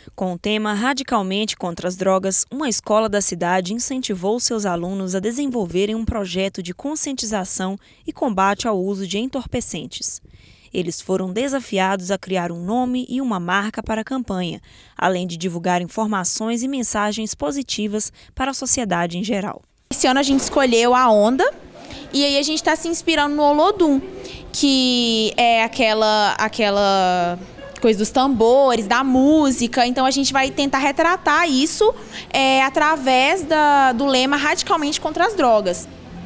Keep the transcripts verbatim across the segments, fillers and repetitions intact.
Com o tema Radicalmente contra as Drogas, uma escola da cidade incentivou seus alunos a desenvolverem um projeto de conscientização e combate ao uso de entorpecentes. Eles foram desafiados a criar um nome e uma marca para a campanha, além de divulgar informações e mensagens positivas para a sociedade em geral. Esse ano a gente escolheu a Onda e aí a gente está se inspirando no Olodum, que é aquela... aquela... coisa dos tambores, da música. Então a gente vai tentar retratar isso é, através da, do lema Radicalmente contra as Drogas.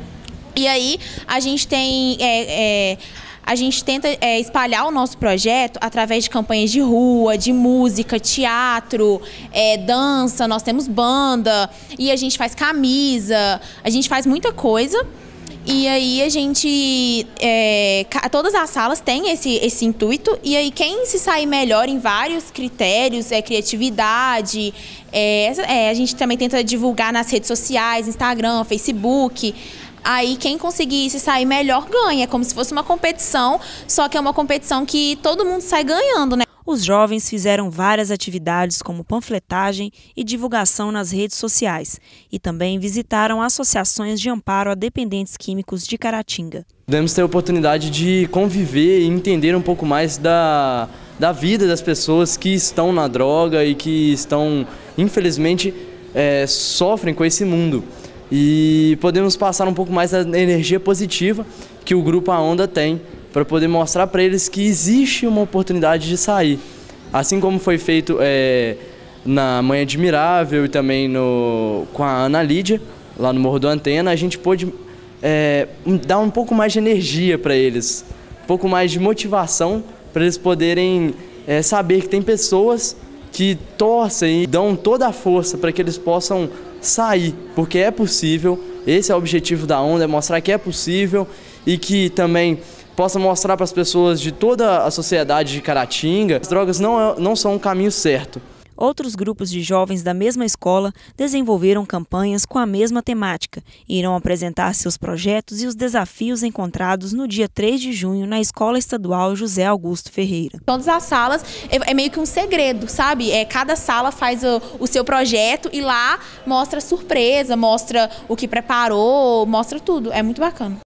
E aí a gente tem... É, é, a gente tenta é, espalhar o nosso projeto através de campanhas de rua, de música, teatro, é, dança, nós temos banda, e a gente faz camisa, a gente faz muita coisa. E aí a gente, é, todas as salas têm esse, esse intuito, e aí quem se sair melhor em vários critérios, é criatividade, é, é, a gente também tenta divulgar nas redes sociais, Instagram, Facebook, aí quem conseguir se sair melhor ganha, é como se fosse uma competição, só que é uma competição que todo mundo sai ganhando, né? Os jovens fizeram várias atividades como panfletagem e divulgação nas redes sociais e também visitaram associações de amparo a dependentes químicos de Caratinga. Podemos ter a oportunidade de conviver e entender um pouco mais da, da vida das pessoas que estão na droga e que estão, infelizmente, é, sofrem com esse mundo. E podemos passar um pouco mais da energia positiva que o Grupo A Onda tem, para poder mostrar para eles que existe uma oportunidade de sair. Assim como foi feito é, na Mãe Admirável e também no, com a Ana Lídia, lá no Morro do Antena, a gente pôde é, dar um pouco mais de energia para eles, um pouco mais de motivação para eles poderem é, saber que tem pessoas que torcem e dão toda a força para que eles possam sair, porque é possível. Esse é o objetivo da Onda, é mostrar que é possível e que também possa mostrar para as pessoas de toda a sociedade de Caratinga, as drogas não, não são um caminho certo. Outros grupos de jovens da mesma escola desenvolveram campanhas com a mesma temática e irão apresentar seus projetos e os desafios encontrados no dia três de junho na Escola Estadual José Augusto Ferreira. Todas as salas é, é meio que um segredo, sabe? É, cada sala faz o, o seu projeto e lá mostra surpresa, mostra o que preparou, mostra tudo. É muito bacana.